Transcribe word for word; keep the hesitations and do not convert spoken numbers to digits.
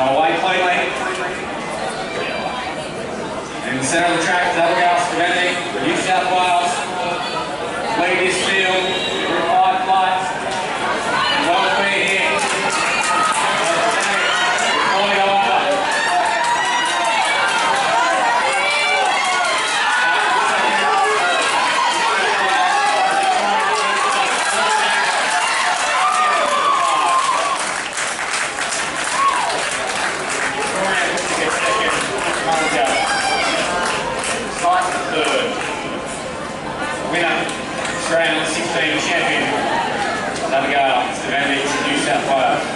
Got away cleanly. In the centre of the track is Abigail, Stevanovic, New South Wales. Lead this field, group five flights. Well clear here. Before we go over. Winner, Australian sixteen champion, Abigail, Stevanovic, New South Wales.